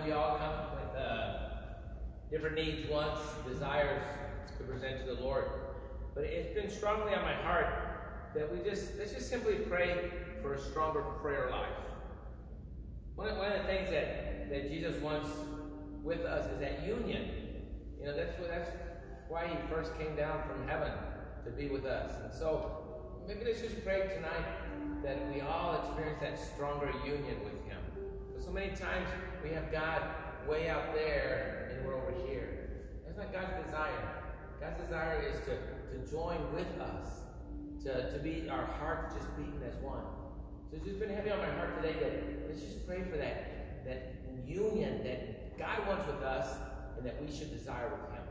know we all come with different needs, wants, desires to present to the Lord. But it's been strongly on my heart that let's just simply pray for a stronger prayer life. One of the things that Jesus wants with us is that union. You know, that's why he first came down from heaven to be with us. And so maybe let's just pray tonight that we all experience that stronger union with him. Because so many times we have God way out there and we're over here. That's not God's desire. God's desire is to join with us, to be our hearts just beating as one. So it's just been heavy on my heart today that let's just pray for that union that God wants with us and that we should desire with him.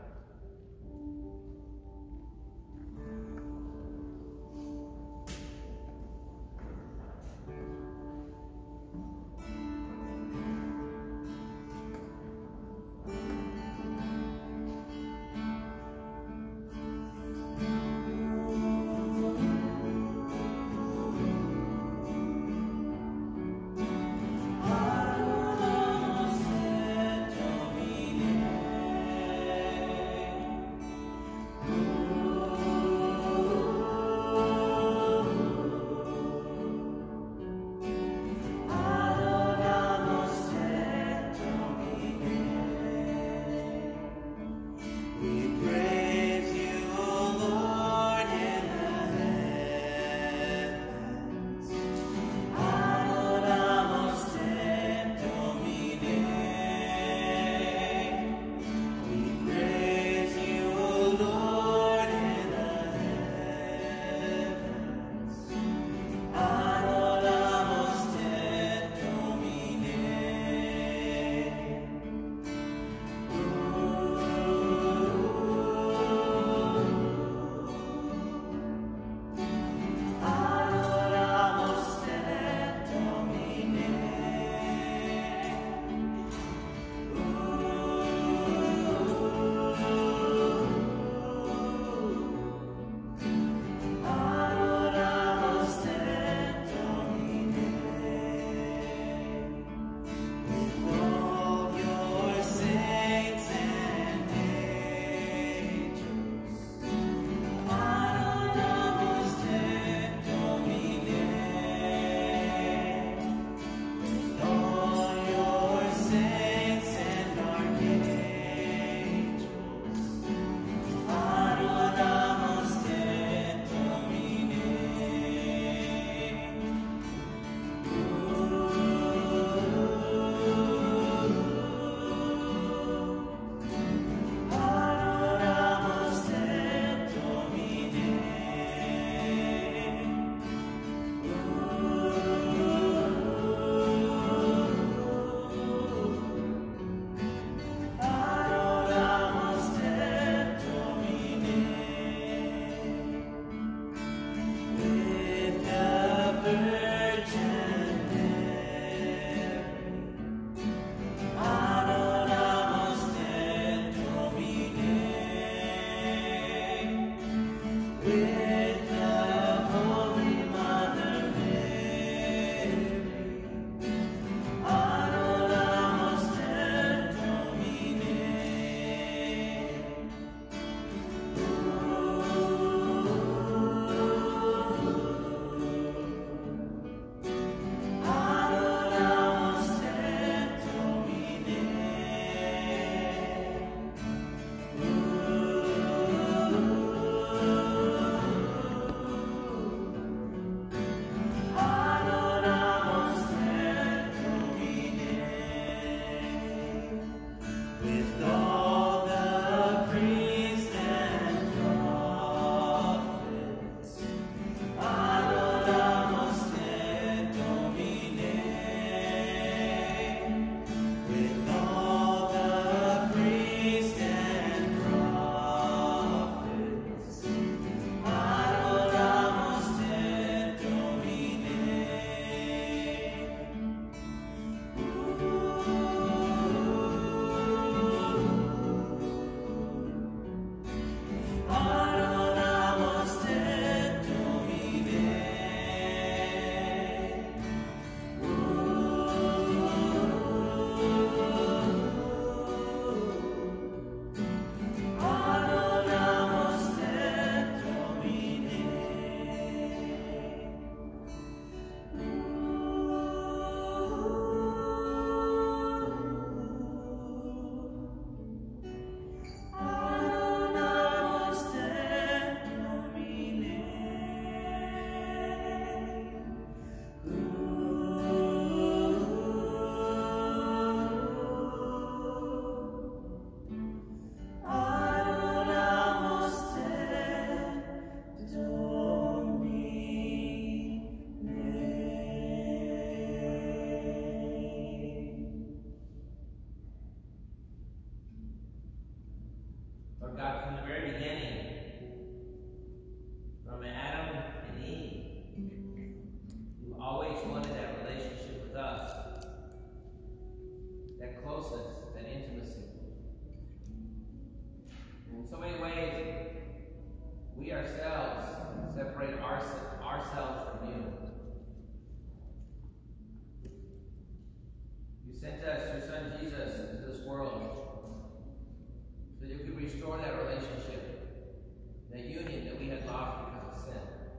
closeness, that intimacy. In so many ways, we ourselves separate ourselves from you. You sent us, your Son Jesus, into this world so that you could restore that relationship, that union that we had lost because of sin.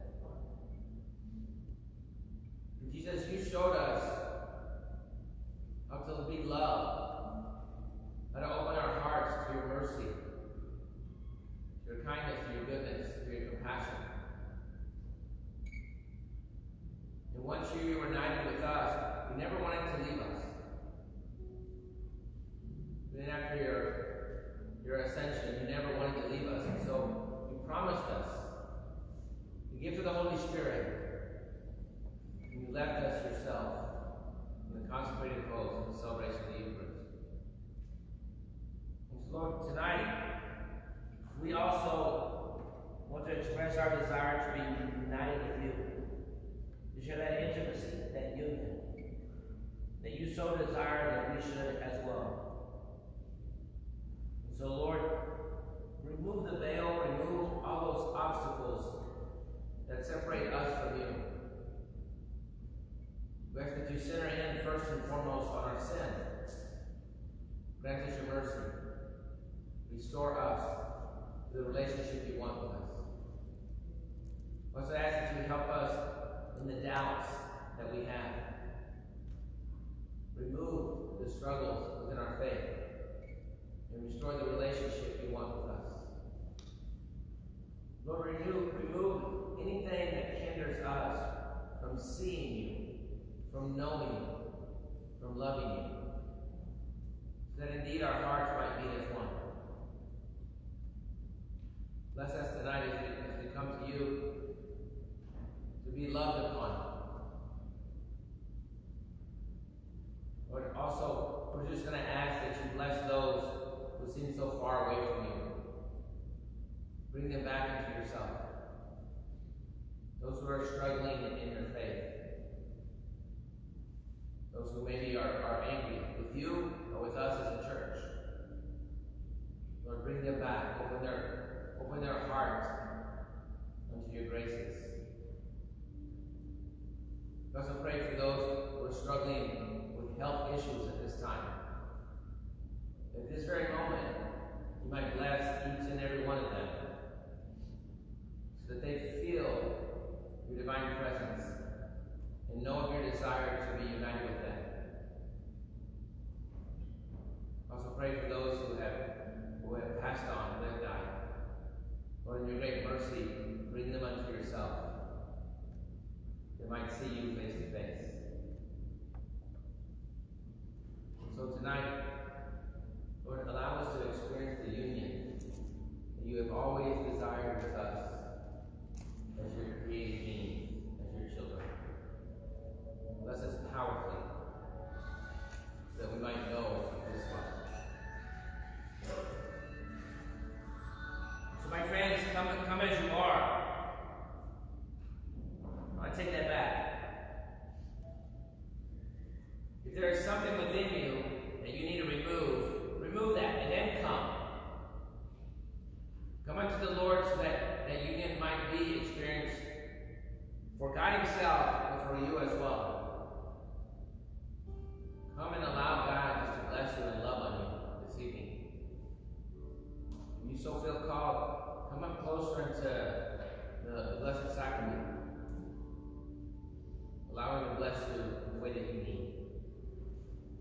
And Jesus, you showed us how to be loved, how to open our hearts to your mercy, to your kindness, to your goodness, to your compassion. And once you were united with us, you never wanted to leave us. Then after your ascension, you never wanted to leave us. And so you promised us the gift of the Holy Spirit. And you left us yourself in the consecrated close of the celebration of the Eucharist. And so Lord, tonight, we also want to express our desire to be united with you, to share that intimacy, that union, that you so desire that we should as well. And so, Lord, remove the veil, remove all those obstacles that separate us from you. We ask that you center in first and foremost on our sin. Grant us your mercy. Restore us to the relationship you want with us. I also ask that you help us in the doubts that we have. Remove the struggles within our faith and restore the relationship you want with us. Lord, remove anything that hinders us from seeing you, from knowing you, from loving you, so that indeed our hearts might beat as one. Bless us tonight as we come to you to be loved upon. Lord, also, we're just going to ask that you bless those who seem so far away from you. Bring them back into yourself. Those who are struggling in their faith. Those who maybe are angry with you or with us as a church. Lord, bring them back. Open their hearts unto your graces. We also pray for those who are struggling with health issues at this time. At this very moment, you might bless each and every one of them so that they feel your divine presence and know of your desire to be united with them. Also pray for those who have passed on, who have died. Lord, in your great mercy, bring them unto yourself. They might see you face to face. And so tonight, Lord, allow us to experience the union that you have always desired with us as your created beings, as your children. Bless us powerfully so that we might know this love. So my friends, come as you are. I take that back. If there is something within you that you need to remove that, and then come. Come unto the Lord so that union might be experienced for God himself and for you as well. Come and allow God just to bless you and love on you this evening. If you so feel called, come up closer into the Blessed Sacrament. Allow him to bless you in the way that you need.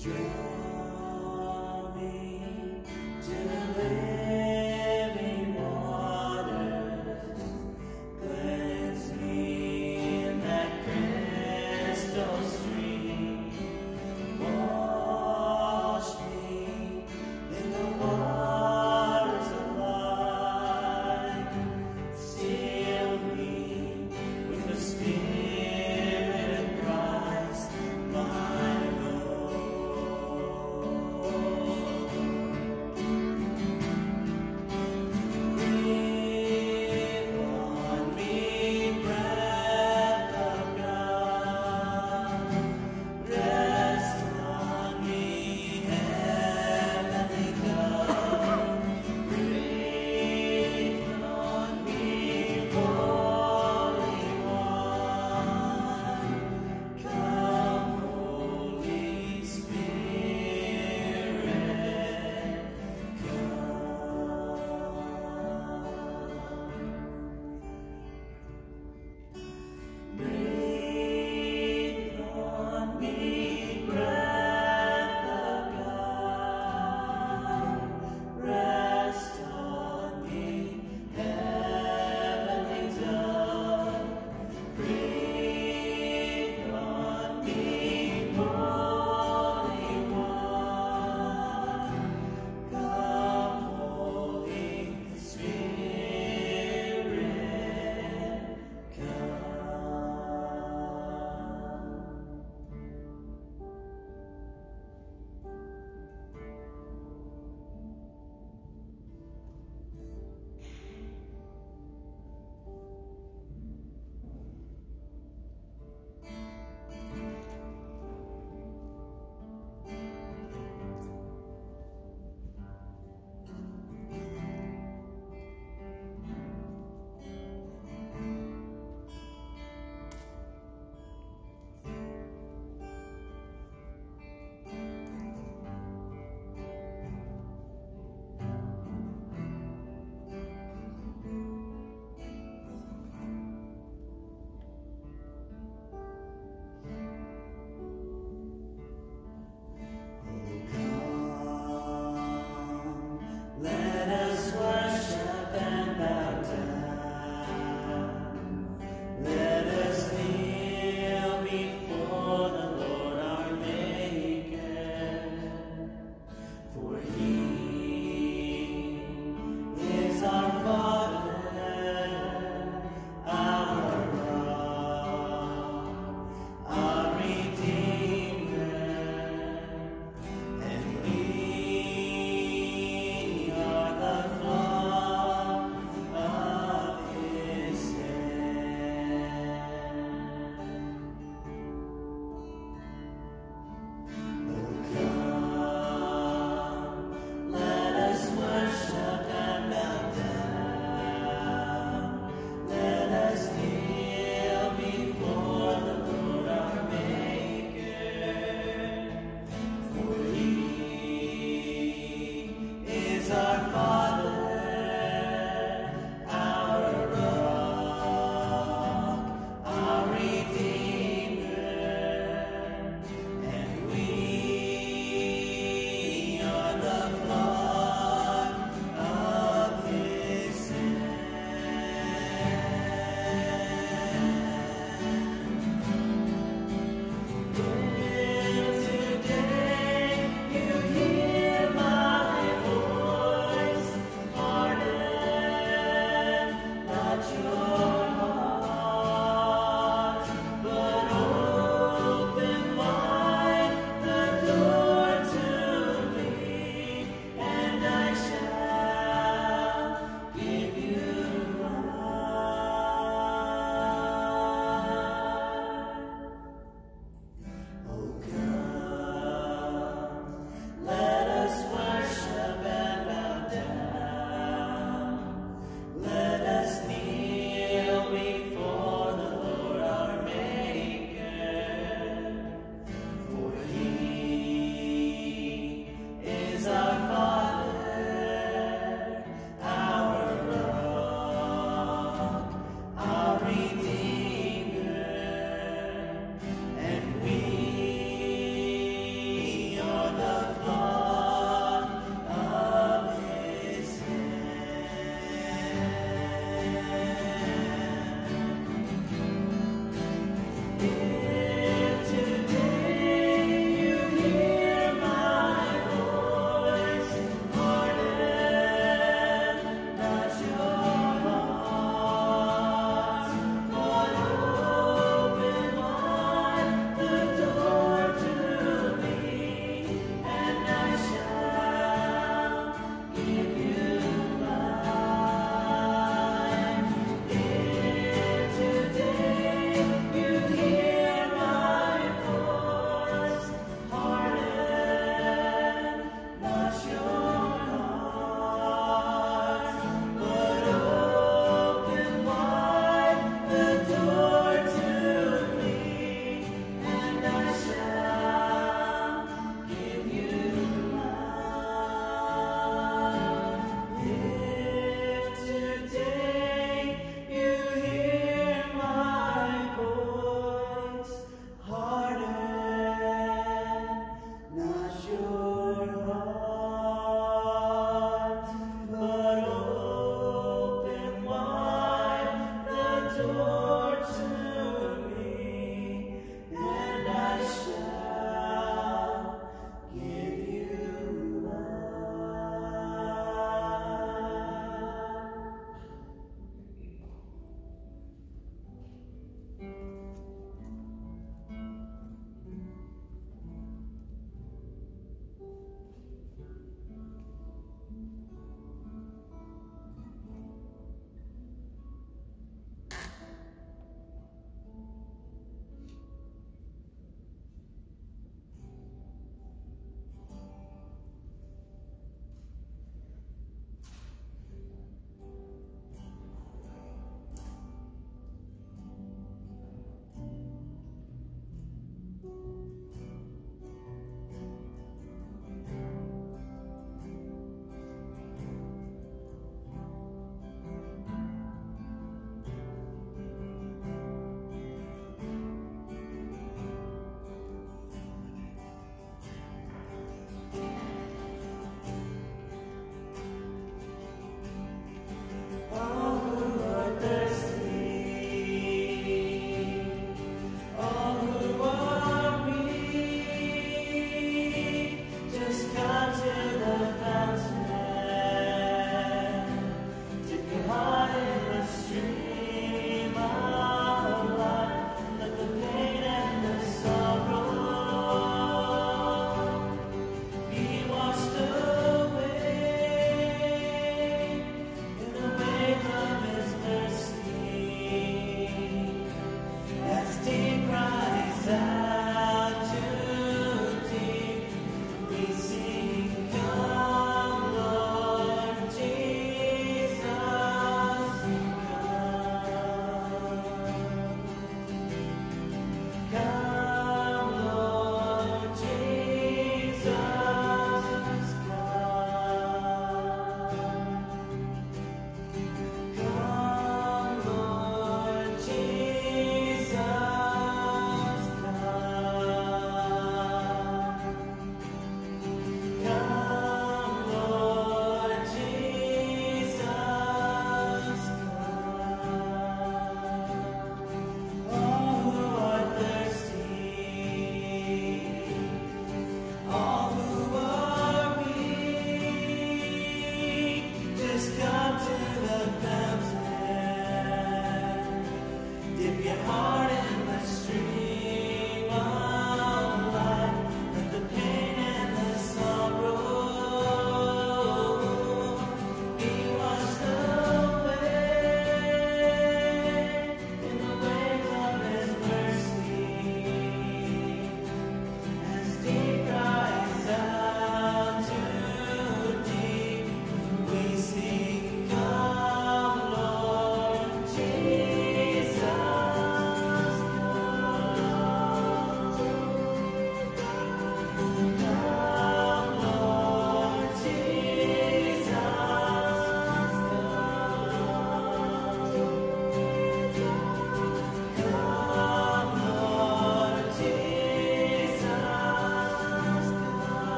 Draw me to the living waters, cleanse me in that crystal stream, wash me in the waters of life, seal me with the Spirit of Christ, my Lord.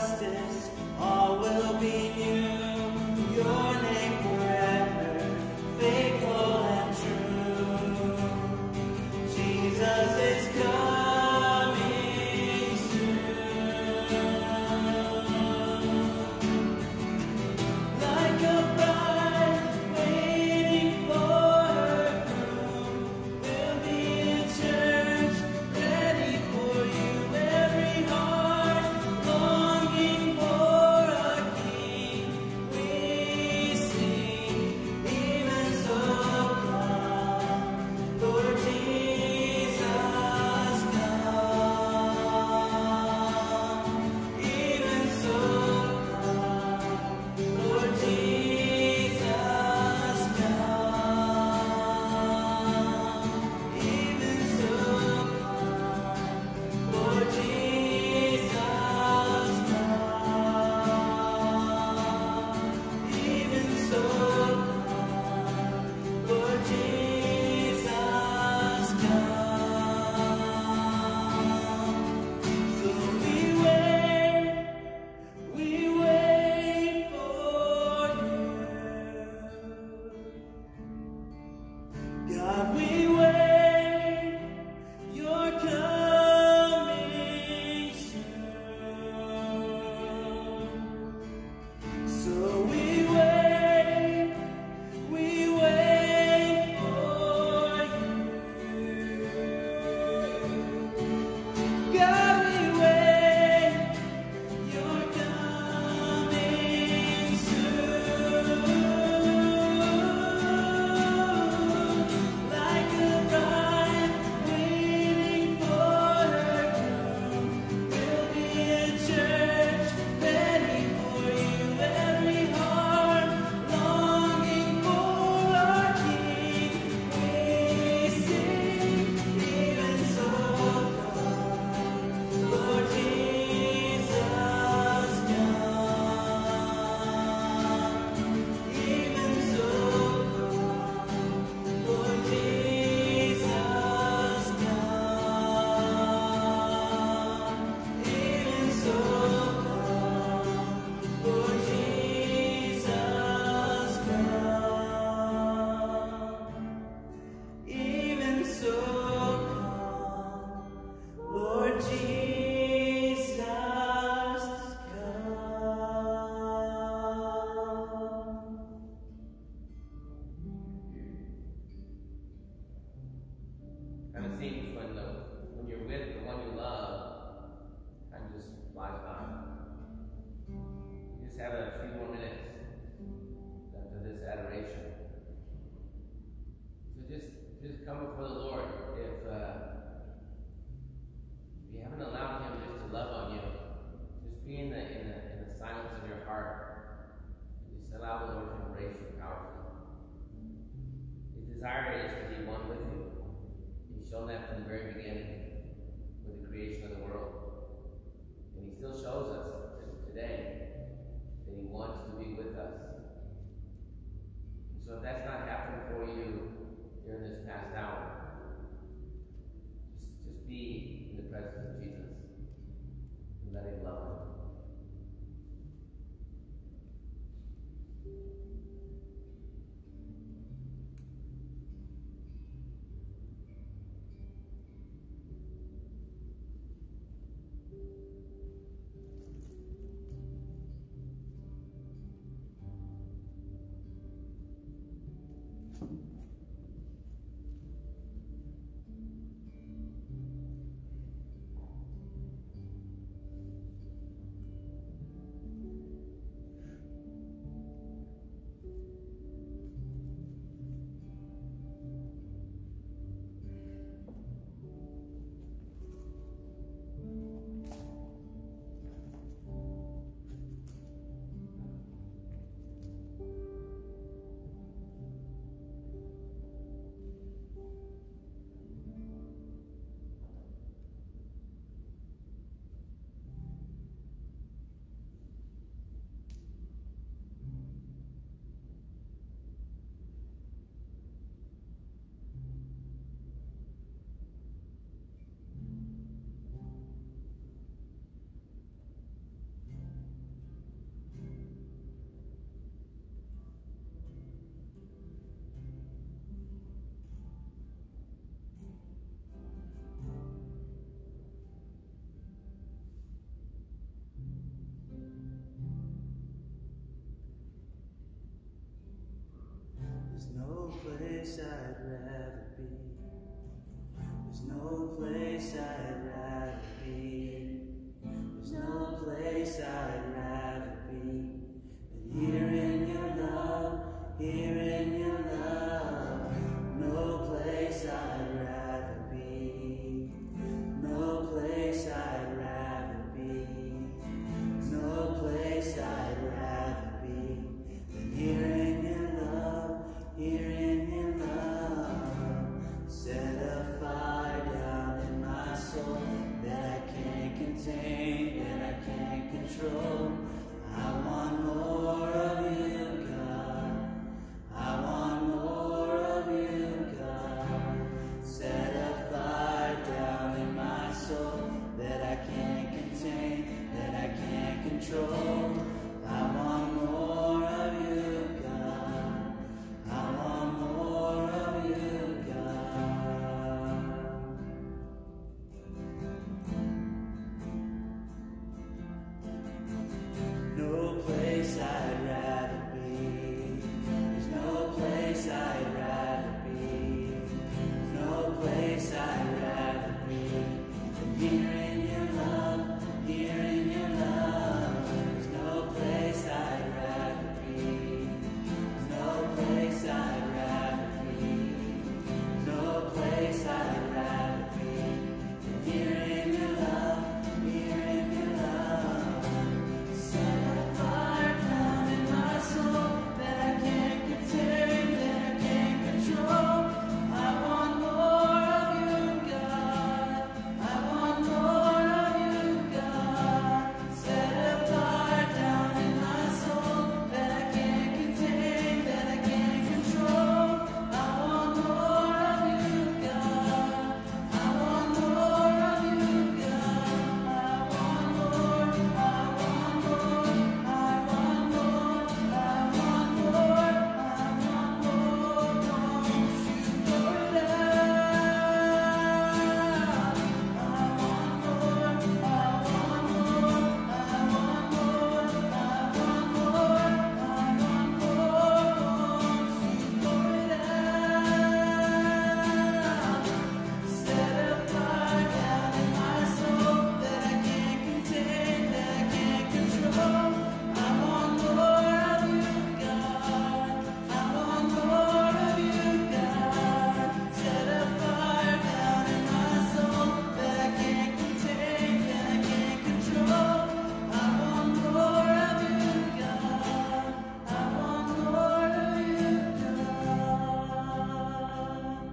justice, all will be new. Your name forever, faithful and true. Jesus is coming soon. Like a bride waiting for her groom, we'll be a church ready for you. Every heart longing for a king, we sing, even so come, Lord Jesus, come. Even so come, Lord Jesus, come. Even so come, Lord Jesus, come. Even so come, Lord Jesus, come. So we wait for you. God, we wait, you're coming soon. So we wait for you. God, we wait, you're coming soon. Like a bride waiting for her groom, we'll be a church ready for you. Every heart longing for our King, we sing, even so come, Lord Jesus, come. Even so come, Lord Jesus, come. Even so come, Lord Jesus, come. Even so come, Lord Jesus, come. Kind of seems when you're with the one you love, time just flies by. You just have a few more minutes after this adoration. So just come before the Lord. If you haven't allowed Him just to love on you, just be in the silence of your heart. Just allow the Lord to embrace you powerfully. His desire is to be one with you. He's shown that from the very beginning with the creation of the world. And He still shows us today that He wants to be with us. And so if that's not happened for you during this past hour, just be in the presence of Jesus and let Him love you. place I'd rather be. There's no place I'd rather be than here in your love, here in your love. No place I'd rather be. No place I'd rather be. No place I'd rather be than here in your love, here in your love. Set a fire down in my soul that I can't contain, that I can't control. I want more of you, God. I want more of you, God. Set a fire down in my soul that I can't contain, that I can't control. I want more of you, God. I want more of you, God. No place I'd rather be. There's no place I'd rather be. No place I'd rather be than here in your love, here in your love. There's no place I'd rather be. There's no place I'd rather be. No place I'd rather be than here in your love, here in your love. Set a fire down in my soul that I can't contain, that I can't control. I want more of you, God. I want more of you, God. Set a fire down in my soul that I can't contain, that I can't control. I want more of you, God. I want more of you, God. I want more, I want more, I want more, I want more, I want more. Won't you pour it out? I want more, I want more, I want more, I want more, I want more. Won't you pour it out? Set a fire down in my soul that I can't contain, that I can't control. I want more of you, God. I want more of you, God. Set a fire down in my soul that I can't contain, that I can't control. I want more of you, God. I want more of you, God.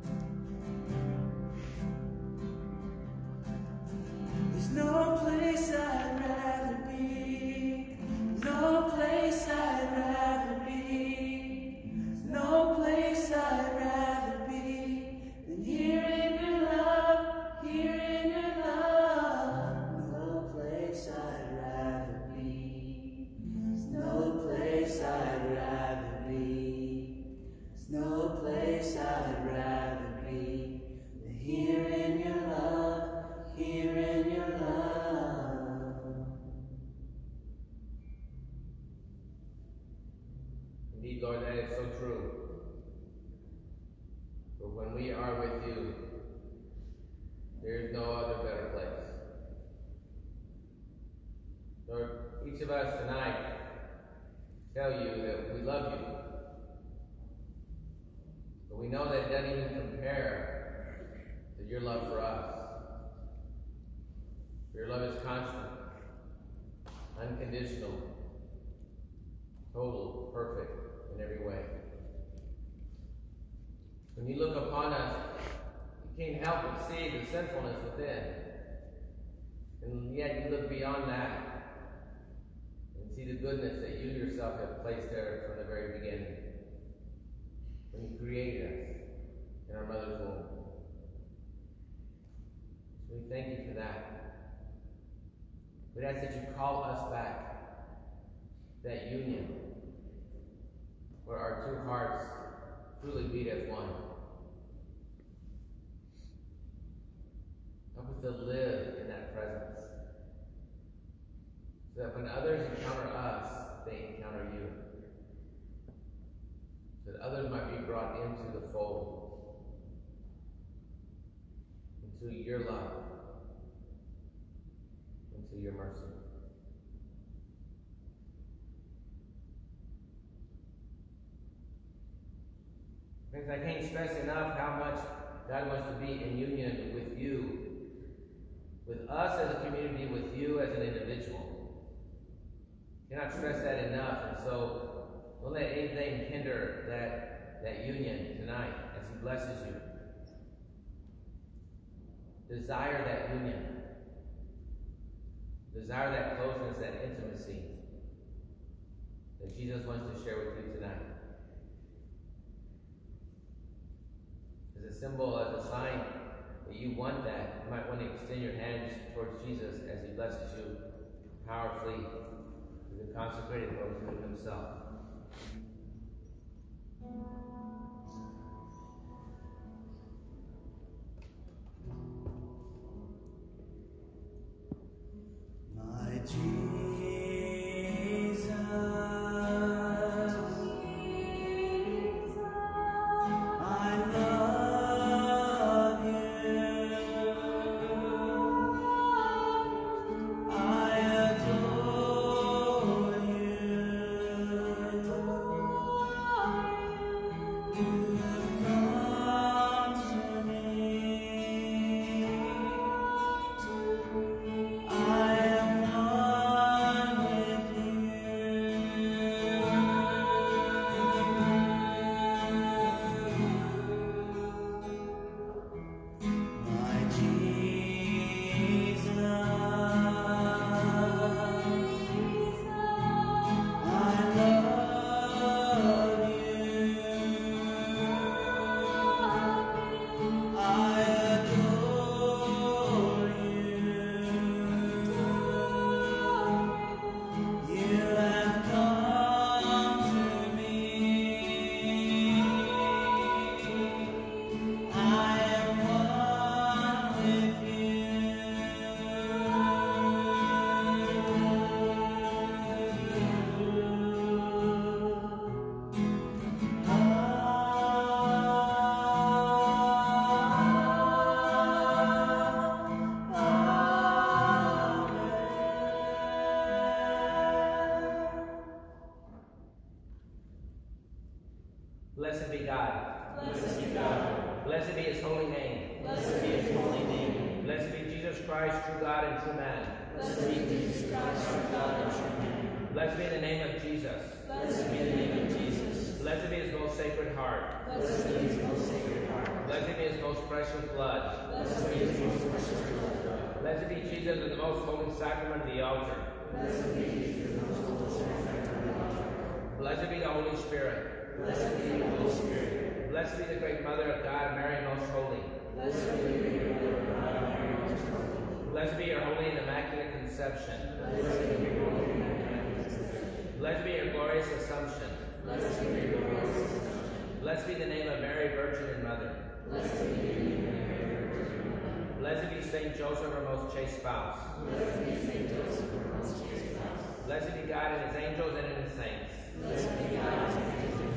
There's no place I'd rather be. No place I'd rather be. No place I'd rather be than here in your love, here in your love. No place I'd rather be. There's no place I'd rather be. There's no place I'd rather be than here in your love, here in your love. Indeed, Lord, that is so true. For when we are with you, there is no other better place. Lord, each of us tonight tell you that we love you. But we know that it doesn't even compare to your love for us. Your love is constant, unconditional, total, perfect in every way. When you look upon us, you can't help but see the sinfulness within. And yet you look beyond that and see the goodness that you yourself have placed there from the very beginning. When you created us in our mother's womb. So we thank you for that. We ask that you call us back, that union, where our two hearts truly beat as one. Help us to live in that presence, so that when others encounter us, they encounter you. So that others might be brought into the fold, into your love, into your mercy. Friends, I can't stress enough how much God wants to be in union with you, with us as a community, with you as an individual. Cannot stress that enough, and so don't let anything hinder that union tonight as He blesses you. Desire that union. Desire that closeness, that intimacy that Jesus wants to share with you tonight. As a symbol, as a sign that you want that, you might want to extend your hands towards Jesus as He blesses you powerfully through the consecrated rosary Himself. My Jesus, I love you. I adore you. You have come to me. I am one with you. My Jesus, I love you. I adore you. You have come to me. I am one with Blessed be God. Blessed be God. Blessed be His holy name. Blessed be His holy name. Blessed be Jesus Christ, true God and true man. Blessed be Jesus Christ, our God and true man. Blessed be the name of Jesus. Blessed be the name of Jesus. Blessed be His most sacred heart. Blessed be His most sacred heart. Blessed be His most precious blood. Blessed be His most precious blood. Blessed be Jesus in the most holy sacrament of the altar. Blessed be Jesus in the most holy sacrament of the altar. Blessed be the Holy Spirit. Blessed be the Holy Spirit. Blessed be the great Mother of God, Mary most holy. Blessed be the great Mother of God, Mary most holy. Blessed be your holy and immaculate conception. Blessed be your holy and immaculate conception. Blessed be your glorious assumption. Blessed be your glorious assumption. Blessed be the name of Mary, Virgin and Mother. Blessed be the name of Mary, Virgin and Mother. Blessed be Saint Joseph, her most chaste spouse. Blessed be Saint Joseph, her most chaste spouse. Blessed be God and His angels and in His saints. Blessed be God and His angels.